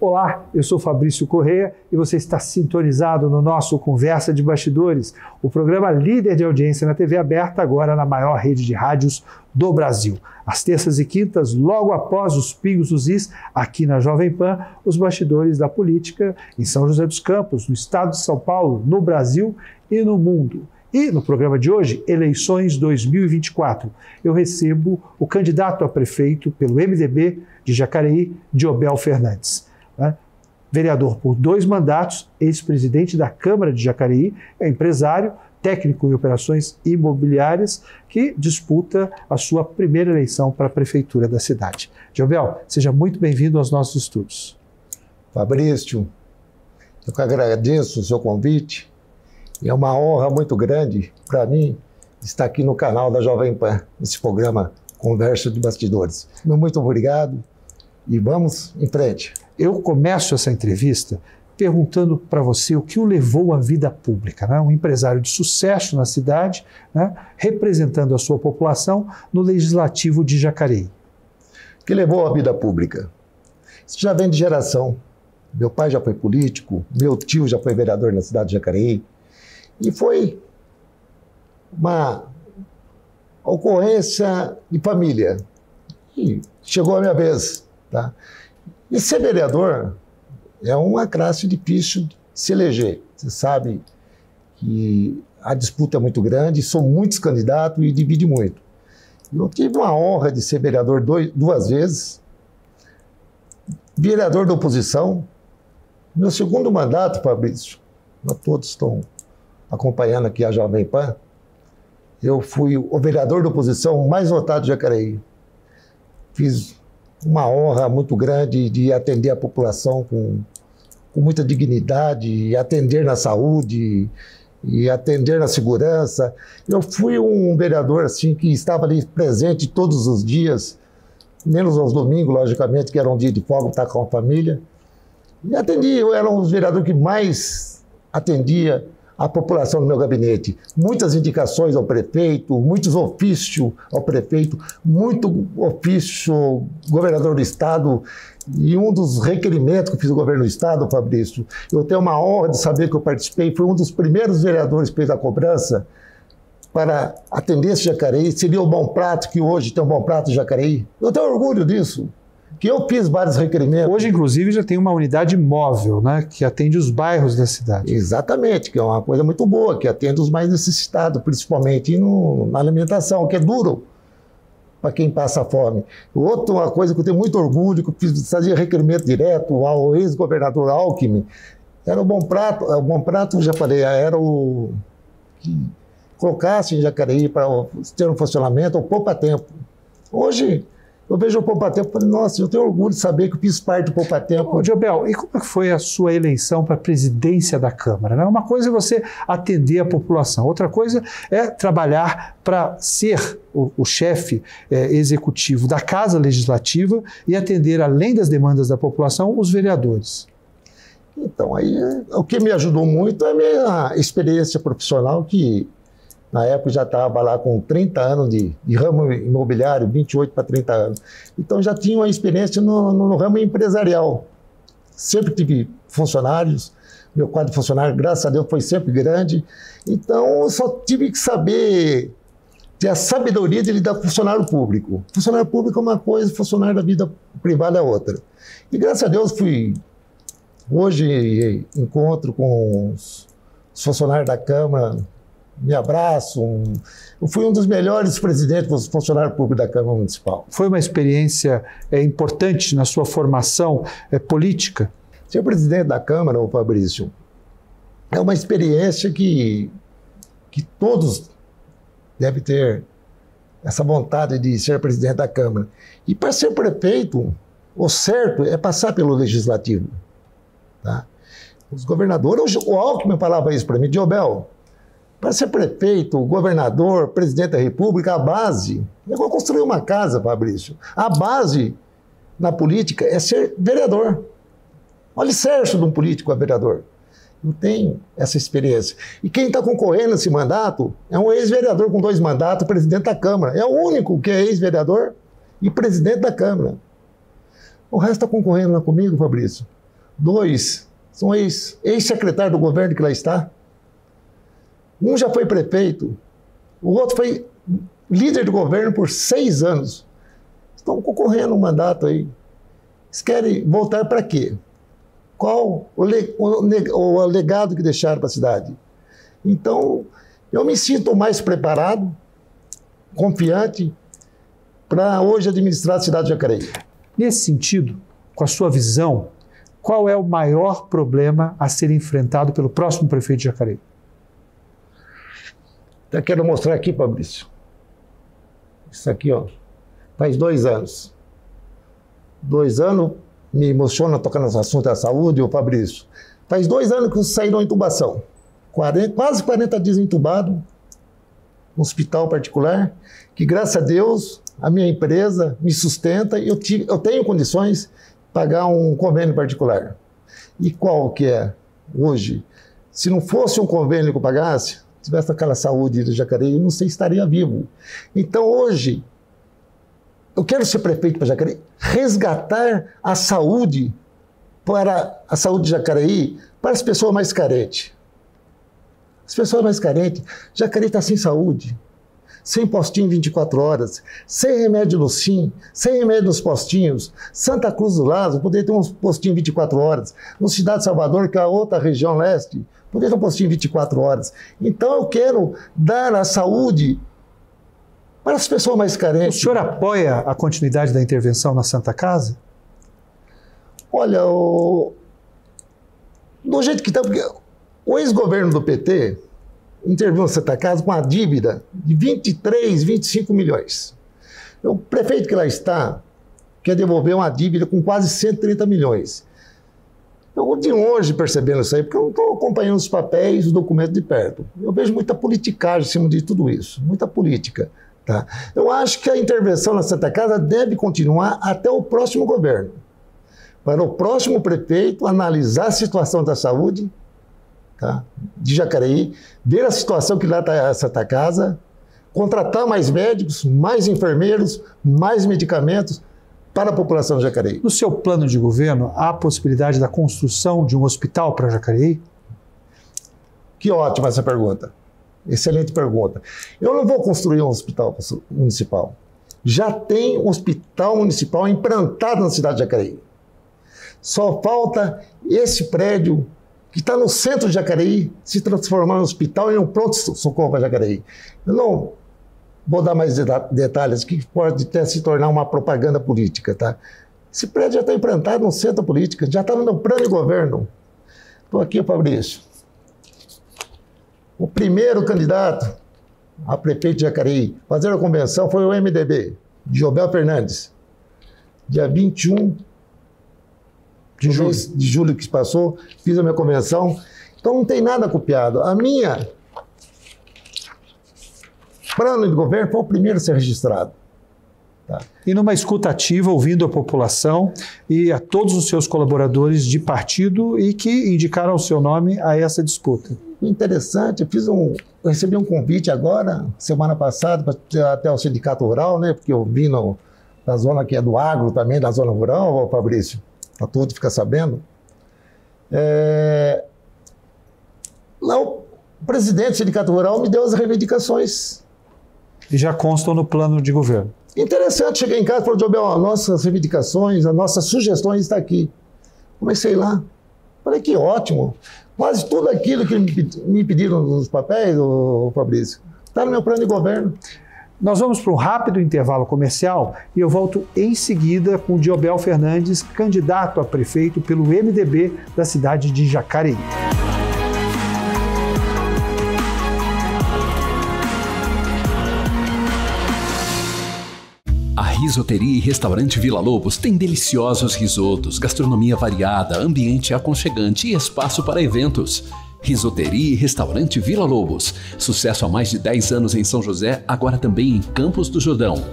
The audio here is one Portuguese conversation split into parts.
Olá, eu sou Fabrício Correia e você está sintonizado no nosso Conversa de Bastidores, o programa líder de audiência na TV aberta, agora na maior rede de rádios do Brasil. Às terças e quintas, logo após os Pingos dos Is, aqui na Jovem Pan, os bastidores da política em São José dos Campos, no estado de São Paulo, no Brasil e no mundo. E no programa de hoje, Eleições 2024, eu recebo o candidato a prefeito pelo MDB de Jacareí, Diobel Fernandes. Vereador por 2 mandatos, ex-presidente da Câmara de Jacareí, é empresário, técnico em operações imobiliárias, que disputa a sua primeira eleição para a prefeitura da cidade. Diobel, seja muito bem-vindo aos nossos estudos. Fabrício, eu que agradeço o seu convite. É uma honra muito grande para mim estar aqui no canal da Jovem Pan, nesse programa Conversa de Bastidores. Muito obrigado e vamos em frente. Eu começo essa entrevista perguntando para você o que o levou à vida pública, né? Um empresário de sucesso na cidade, né? Representando a sua população no Legislativo de Jacareí. O que levou à vida pública? Isso já vem de geração. Meu pai já foi político, meu tio já foi vereador na cidade de Jacareí. E foi uma ocorrência de família. E chegou a minha vez. Tá? E ser vereador é uma classe difícil de se eleger. Você sabe que a disputa é muito grande, são muitos candidatos e divide muito. Eu tive uma honra de ser vereador 2 vezes, vereador da oposição. Meu segundo mandato, Fabrício, nós todos estão acompanhando aqui a Jovem Pan, eu fui o vereador da oposição mais votado de Jacareí. Fiz uma honra muito grande de atender a população com muita dignidade, e atender na saúde, e atender na segurança. Eu fui um vereador assim, que estava ali presente todos os dias, menos aos domingos, logicamente, que era um dia de folga, estar com a família. E atendi, eu era um dos vereadores que mais atendia a população no meu gabinete. Muitas indicações ao prefeito, muitos ofícios ao prefeito, muito ofício ao governador do estado, e um dos requerimentos que eu fiz ao governo do estado, Fabrício, eu tenho uma honra de saber que eu participei, foi um dos primeiros vereadores que fez a cobrança para atender esse Jacareí, seria o Bom Prato, que hoje tem um Bom Prato de Jacareí. Eu tenho orgulho disso, que eu fiz vários requerimentos. Hoje, inclusive, já tem uma unidade móvel, né, que atende os bairros da cidade. Exatamente, que é uma coisa muito boa, que atende os mais necessitados, principalmente na alimentação, que é duro para quem passa fome. Outra uma coisa que eu tenho muito orgulho, que eu fiz, fazia requerimento direto ao ex-governador Alckmin, era o Bom Prato, já falei, era o que colocasse em Jacareí para ter um funcionamento, o Poupa Tempo. Hoje, eu vejo o Poupa Tempo e falei, nossa, eu tenho orgulho de saber que eu fiz parte do Poupa Tempo. Diobel, e como foi a sua eleição para a presidência da Câmara? Né? Uma coisa é você atender a população, outra coisa é trabalhar para ser o chefe executivo da Casa Legislativa e atender, além das demandas da população, os vereadores. Então, aí, o que me ajudou muito é a minha experiência profissional, que na época já estava lá com 30 anos de ramo imobiliário, 28 para 30 anos. Então já tinha uma experiência no ramo empresarial. Sempre tive funcionários, meu quadro de funcionário, graças a Deus, foi sempre grande. Então eu só tive que saber ter a sabedoria de lidar com funcionário público. Funcionário público é uma coisa, funcionário da vida privada é outra. E graças a Deus hoje encontro com os funcionários da Câmara, me abraço. Eu fui um dos melhores presidentes dos funcionários públicos da Câmara Municipal. Foi uma experiência importante na sua formação política? Ser presidente da Câmara, Fabrício, é uma experiência que todos devem ter essa vontade de ser presidente da Câmara. E para ser prefeito, o certo é passar pelo Legislativo. Tá? Os governadores, o Alckmin falava isso para mim, Diobel, para ser prefeito, governador, presidente da República, a base é igual construir uma casa, Fabrício. A base na política é ser vereador. O alicerce de um político é vereador. Não tem essa experiência. E quem está concorrendo nesse mandato é um ex-vereador com 2 mandatos, presidente da Câmara. É o único que é ex-vereador e presidente da Câmara. O resto está concorrendo lá comigo, Fabrício. 2 são ex-secretários do governo que lá está. Um já foi prefeito, o outro foi líder do governo por 6 anos. Estão concorrendo um mandato aí. Eles querem voltar para quê? Qual o legado que deixaram para a cidade? Então, eu me sinto mais preparado, confiante, para hoje administrar a cidade de Jacareí. Nesse sentido, com a sua visão, qual é o maior problema a ser enfrentado pelo próximo prefeito de Jacareí? Até quero mostrar aqui, Fabrício. Isso aqui, ó, faz 2 anos. 2 anos, me emociona tocar nesse assunto da saúde, ô Fabrício. Faz 2 anos que eu saí da intubação. Quase 40 dias entubado, no hospital particular, que graças a Deus, a minha empresa me sustenta e eu tenho condições de pagar um convênio particular. E qual que é hoje? Se não fosse um convênio que eu pagasse, tivesse aquela saúde de Jacareí, eu não sei se estaria vivo. Então hoje, eu quero ser prefeito para Jacareí, resgatar a saúde de Jacareí para as pessoas mais carentes. As pessoas mais carentes, Jacareí está sem saúde, sem postinho 24 horas, sem remédio no SIM, sem remédio nos postinhos. Santa Cruz do Lázaro poderia ter um postinho 24 horas. No Cidade de Salvador, que é a outra região leste, poderia ter um postinho 24 horas. Então eu quero dar a saúde para as pessoas mais carentes. O senhor apoia a continuidade da intervenção na Santa Casa? Olha, do jeito que está, porque o ex-governo do PT interviu na Santa Casa com uma dívida de 23, 25 milhões. O prefeito que lá está quer devolver uma dívida com quase 130 milhões. Eu vou de longe percebendo isso aí, porque eu não estou acompanhando os papéis, os documentos de perto. Eu vejo muita politicagem em cima de tudo isso, muita política. Tá? Eu acho que a intervenção na Santa Casa deve continuar até o próximo governo. Para o próximo prefeito analisar a situação da saúde, tá, de Jacareí, ver a situação que lá está a Santa Casa, contratar mais médicos, mais enfermeiros, mais medicamentos para a população de Jacareí. No seu plano de governo, há a possibilidade da construção de um hospital para Jacareí? Que ótima essa pergunta. Excelente pergunta. Eu não vou construir um hospital municipal. Já tem um hospital municipal implantado na cidade de Jacareí. Só falta esse prédio que está no centro de Jacareí se transformar em um hospital e um pronto-socorro para Jacareí. Eu não vou dar mais detalhes, que pode até se tornar uma propaganda política, tá? Esse prédio já está implantado no centro político, já está no plano de governo. Estou aqui, Fabrício. O primeiro candidato a prefeito de Jacareí fazer a convenção foi o MDB, de Jobel Fernandes. Dia 21 de julho que passou, fiz a minha convenção. Então não tem nada copiado. A minha plano de governo foi o primeiro a ser registrado. Tá? E numa escuta ativa, ouvindo a população e a todos os seus colaboradores de partido e que indicaram o seu nome a essa disputa. Interessante, eu recebi um convite agora, semana passada, para ir até o Sindicato Rural, né? Porque eu vim na zona que é do agro também, da zona rural, Fabrício, para todos ficar sabendo. Lá o presidente do Sindicato Rural me deu as reivindicações. E já constam no plano de governo. Interessante, cheguei em casa e falei, Jobel, nossas reivindicações, as nossas sugestões estão aqui. Comecei lá. Falei, que ótimo. Quase tudo aquilo que me pediram nos papéis, Fabrício, está no meu plano de governo. Nós vamos para um rápido intervalo comercial e eu volto em seguida com o Jobel Fernandes, candidato a prefeito pelo MDB da cidade de Jacareí. A Risoteria e Restaurante Vila Lobos tem deliciosos risotos, gastronomia variada, ambiente aconchegante e espaço para eventos. Risoteria e Restaurante Vila Lobos. Sucesso há mais de 10 anos em São José, agora também em Campos do Jordão.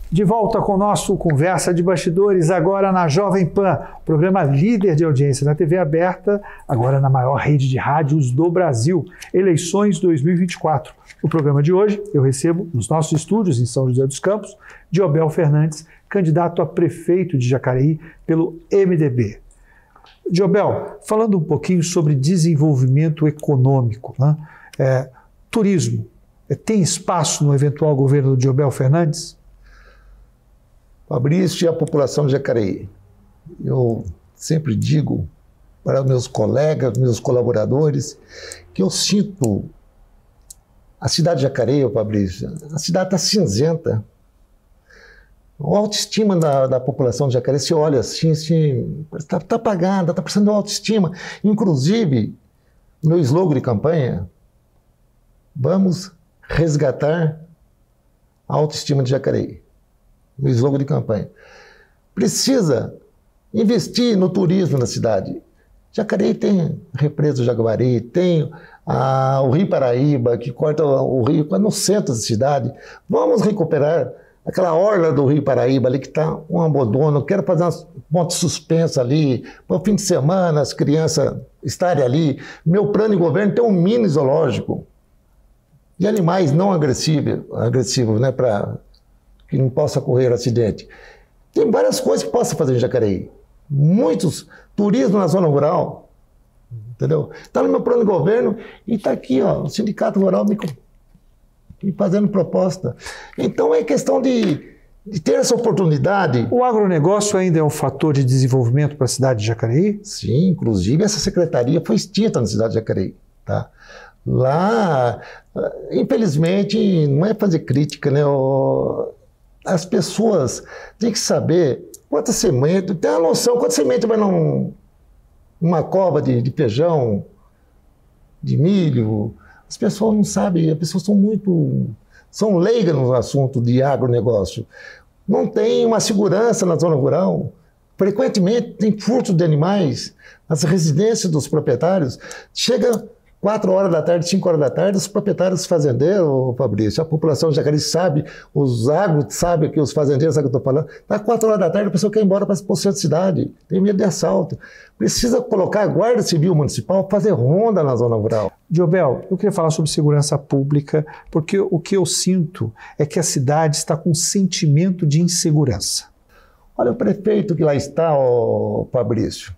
De volta com o nosso Conversa de Bastidores, agora na Jovem Pan, programa líder de audiência na TV aberta, agora na maior rede de rádios do Brasil, eleições 2024. No programa de hoje, eu recebo nos nossos estúdios em São José dos Campos, Diobel Fernandes, candidato a prefeito de Jacareí pelo MDB. Diobel, falando um pouquinho sobre desenvolvimento econômico, né? Turismo, tem espaço no eventual governo do Diobel Fernandes? Fabrício e a população de Jacareí, eu sempre digo para meus colegas, meus colaboradores, que eu sinto a cidade de Jacareí, Fabrício, a cidade está cinzenta. A autoestima da população de Jacareí, se olha assim, está apagada, está precisando de autoestima. Inclusive, meu slogan de campanha, vamos resgatar a autoestima de Jacareí. No slogan de campanha. Precisa investir no turismo na cidade. Jacareí tem a represa do Jaguari, tem o Rio Paraíba, que corta o rio no centro da cidade. Vamos recuperar aquela orla do Rio Paraíba ali que está um abandono. Quero fazer umas pontes suspensas ali, para o fim de semana as crianças estarem ali. Meu plano de governo tem um mini zoológico de animais não agressivos, né, para que não possa ocorrer acidente. Tem várias coisas que possa fazer em Jacareí. Muitos turismo na zona rural, entendeu? Está no meu plano de governo e está aqui, ó, o Sindicato Rural me fazendo proposta. Então é questão de ter essa oportunidade. O agronegócio ainda é um fator de desenvolvimento para a cidade de Jacareí? Sim, inclusive essa secretaria foi extinta na cidade de Jacareí, tá? Lá, infelizmente, não é fazer crítica, né? As pessoas têm que saber quantas sementes, tem uma noção, quantas sementes vai numa cova de feijão, de milho. As pessoas não sabem, as pessoas são leigas no assunto de agronegócio. Não tem uma segurança na zona rural. Frequentemente tem furto de animais nas residências dos proprietários. Chega 4 horas da tarde, 5 horas da tarde, os proprietários fazendeiros, Fabrício, a população de Jacareí sabe, os agros sabem que os fazendeiros sabem o que eu estou falando. Dá 4 horas da tarde, a pessoa quer ir embora para o centro da cidade, tem medo de assalto. Precisa colocar a Guarda Civil Municipal, fazer ronda na zona rural. Diobel, eu queria falar sobre segurança pública, porque o que eu sinto é que a cidade está com um sentimento de insegurança. Olha, o prefeito que lá está, Fabrício,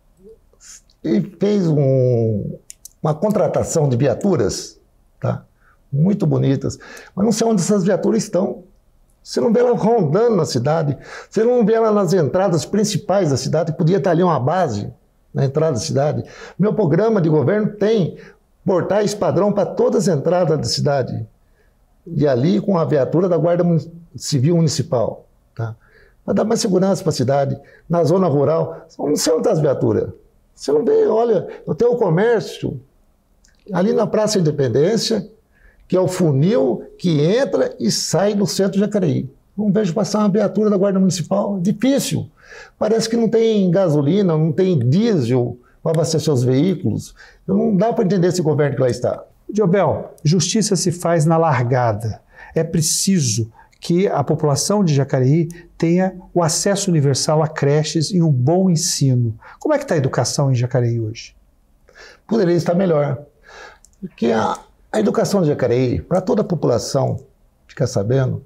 ele fez uma contratação de viaturas, tá? Muito bonitas, mas não sei onde essas viaturas estão. Você não vê ela rondando na cidade, você não vê ela nas entradas principais da cidade, podia estar ali uma base na entrada da cidade. Meu programa de governo tem portais padrão para todas as entradas da cidade, e ali com a viatura da Guarda Civil Municipal, tá? Para dar mais segurança para a cidade, na zona rural, não sei onde está as viaturas. Você não vê, olha, eu tenho o comércio ali na Praça Independência, que é o funil que entra e sai do centro de Jacareí. Não vejo passar uma viatura da Guarda Municipal, difícil. Parece que não tem gasolina, não tem diesel para abastecer os veículos. Não dá para entender esse governo que lá está. Diobel, justiça se faz na largada. É preciso que a população de Jacareí tenha o acesso universal a creches e um bom ensino. Como é que está a educação em Jacareí hoje? Poderia estar melhor. Porque a educação de Jacareí, para toda a população, fica sabendo,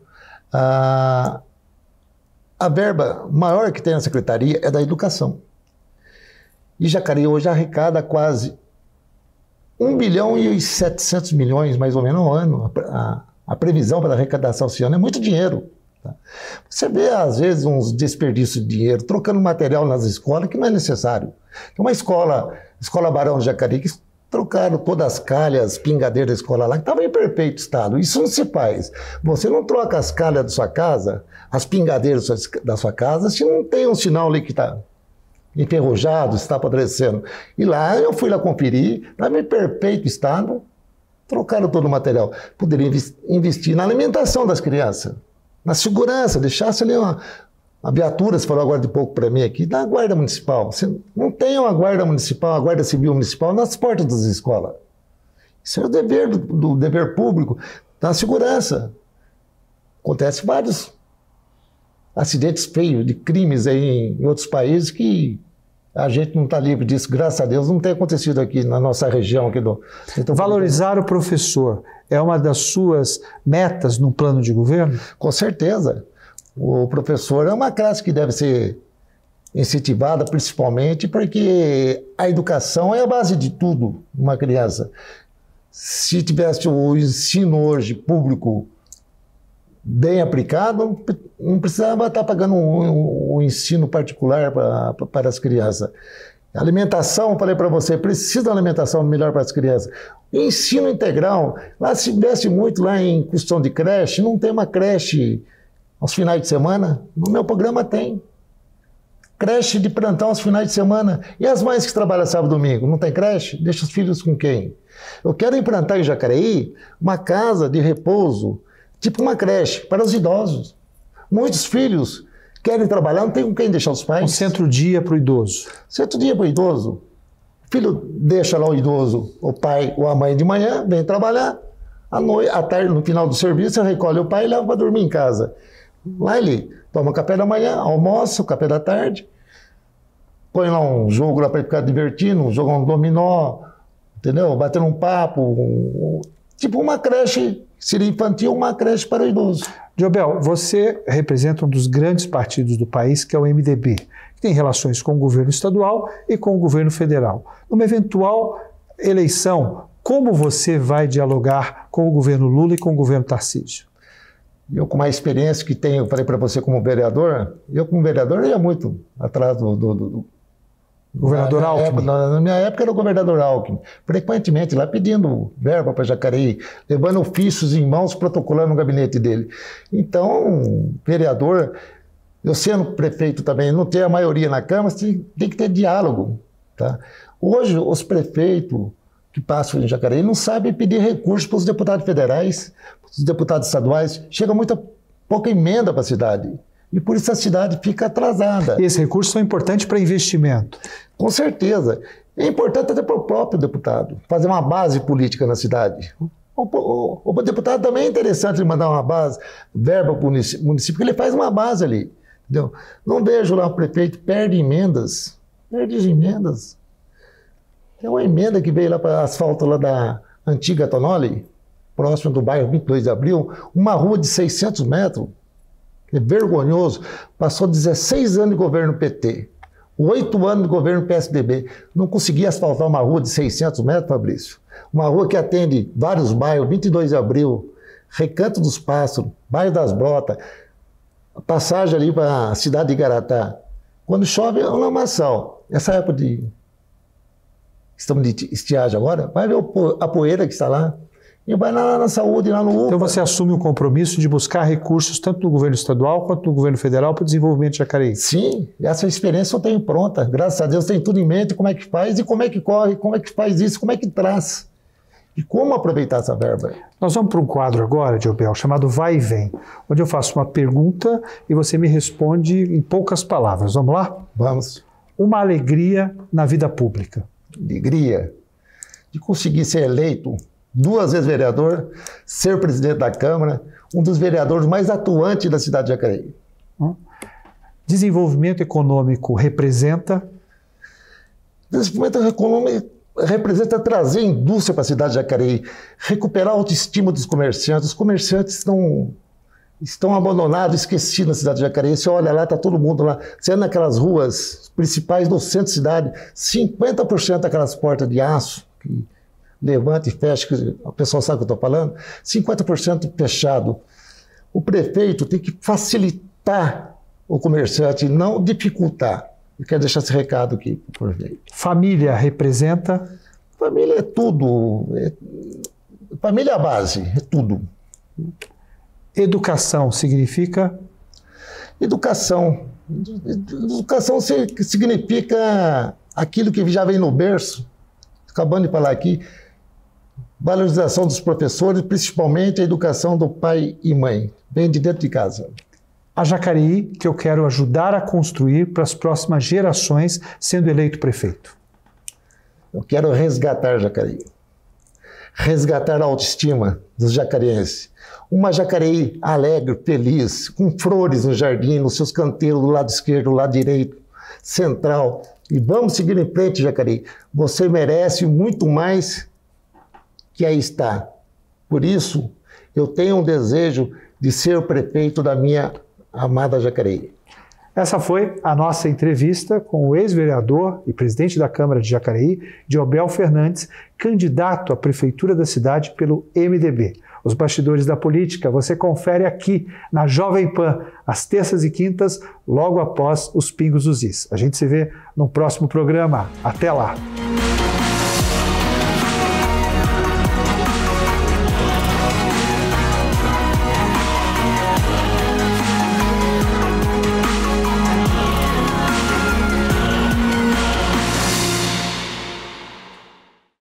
a verba maior que tem na secretaria é da educação. E Jacareí hoje arrecada quase 1 bilhão e 700 milhões, mais ou menos, ao ano. A previsão para a arrecadação esse ano é muito dinheiro. Tá? Você vê, às vezes, uns desperdícios de dinheiro, trocando material nas escolas, que não é necessário. Tem uma escola Barão de Jacareí, que trocaram todas as calhas, pingadeiras da escola lá, que estava em perfeito estado. Isso não se faz. Você não troca as calhas da sua casa, as pingadeiras da sua casa, se não tem um sinal ali que está enferrujado, está apodrecendo. E lá, eu fui lá conferir, estava em perfeito estado, trocaram todo o material. Poderia investir na alimentação das crianças, na segurança, deixasse ali uma viatura, você falou agora de pouco para mim aqui, da Guarda Municipal. Você não tem uma Guarda Municipal, a Guarda Civil Municipal nas portas das escolas. Isso é o dever do dever público, da segurança. Acontece vários acidentes feios, de crimes aí em outros países que a gente não está livre disso, graças a Deus, não tem acontecido aqui na nossa região. Aqui então, valorizar o professor é uma das suas metas no plano de governo? Com certeza. O professor é uma classe que deve ser incentivada, principalmente porque a educação é a base de tudo, uma criança. Se tivesse o ensino hoje público bem aplicado, não precisava estar pagando um ensino particular para as crianças. Alimentação, falei para você, precisa de uma alimentação melhor para as crianças. Ensino integral, lá se investe muito lá em questão de creche, não tem uma creche aos finais de semana? No meu programa tem. Creche de plantão aos finais de semana. E as mães que trabalham sábado e domingo, não tem creche? Deixa os filhos com quem? Eu quero implantar em Jacareí uma casa de repouso, tipo uma creche, para os idosos. Muitos filhos querem trabalhar, não tem com quem deixar os pais. Um centro-dia para o idoso. Centro-dia para o idoso. O filho deixa lá o idoso, o pai ou a mãe de manhã, vem trabalhar. À noite, à tarde, no final do serviço, recolhe o pai e leva para dormir em casa. Lá ele toma café da manhã, almoça, o café da tarde, põe lá um jogo lá para ele ficar divertindo, jogar um dominó, entendeu? Batendo um papo, tipo uma creche, seria infantil, uma creche para o idoso. Jobel, você representa um dos grandes partidos do país, que é o MDB, que tem relações com o governo estadual e com o governo federal. Numa eventual eleição, como você vai dialogar com o governo Lula e com o governo Tarcísio? Eu, com a experiência que tenho, falei para você como vereador, eu como vereador ia muito atrás do governador Alckmin. Na minha época era o governador Alckmin, frequentemente lá pedindo verba para Jacareí, levando ofícios em mãos, protocolando no gabinete dele. Então, vereador, eu sendo prefeito também, não ter a maioria na Câmara, tem que ter diálogo. Tá? Hoje, os prefeitos que passam em Jacareí não sabem pedir recursos para os deputados federais, para os deputados estaduais, chega pouca emenda para a cidade. E por isso a cidade fica atrasada. E esses recursos são importantes para investimento? Com certeza. É importante até para o próprio deputado, fazer uma base política na cidade. O deputado também é interessante ele mandar uma base, verba para o município, porque ele faz uma base ali. Entendeu? Não vejo lá o prefeito perde emendas. Perde emendas. Tem uma emenda que veio lá para asfalto lá da antiga Tonoli, próximo do bairro 22 de Abril, uma rua de 600 metros. É vergonhoso. Passou 16 anos de governo PT, 8 anos de governo PSDB. Não conseguia asfaltar uma rua de 600 metros, Fabrício. Uma rua que atende vários bairros, 22 de Abril, Recanto dos Pássaros, Bairro das Brotas, a passagem ali para a cidade de Igaratá. Quando chove, é um lamaçal. Essa época de... Estamos de estiagem agora, vai ver a poeira que está lá. E vai na saúde, lá no UPA. Então você assume o compromisso de buscar recursos tanto do governo estadual quanto do governo federal para o desenvolvimento de Jacareí? Sim, essa experiência eu tenho pronta. Graças a Deus tem tudo em mente, como é que faz e como é que corre, como é que faz isso, como é que traz. E como aproveitar essa verba. Nós vamos para um quadro agora, Jobel, chamado Vai e Vem, onde eu faço uma pergunta e você me responde em poucas palavras. Vamos lá? Vamos. Uma alegria na vida pública. Alegria de conseguir ser eleito 2 vezes vereador, ser presidente da Câmara, um dos vereadores mais atuantes da cidade de Jacareí. Desenvolvimento econômico representa? Desenvolvimento econômico representa trazer indústria para a cidade de Jacareí, recuperar a autoestima dos comerciantes. Os comerciantes estão abandonados, esquecidos na cidade de Jacareí. Você olha lá, está todo mundo lá. Você anda naquelas ruas principais do centro da cidade, 50% daquelas portas de aço, que levanta e fecha, que o pessoal sabe o que eu estou falando, 50% fechado. O prefeito tem que facilitar o comerciante, não dificultar. Eu quero deixar esse recado aqui para o prefeito. Família representa? Família é tudo. Família é a base, é tudo. Educação significa? Educação. Educação significa aquilo que já vem no berço, acabando de falar aqui, valorização dos professores, principalmente a educação do pai e mãe, vem de dentro de casa. A Jacareí que eu quero ajudar a construir para as próximas gerações, sendo eleito prefeito. Eu quero resgatar Jacareí. Resgatar a autoestima dos jacareenses. Uma Jacareí alegre, feliz, com flores no jardim, nos seus canteiros do lado esquerdo, do lado direito, central. E vamos seguir em frente, Jacareí. Você merece muito mais que aí está. Por isso, eu tenho um desejo de ser o prefeito da minha amada Jacareí. Essa foi a nossa entrevista com o ex-vereador e presidente da Câmara de Jacareí, Diobel Fernandes, candidato à prefeitura da cidade pelo MDB. Os bastidores da política você confere aqui na Jovem Pan, às terças e quintas, logo após os Pingos dos Is. A gente se vê no próximo programa. Até lá!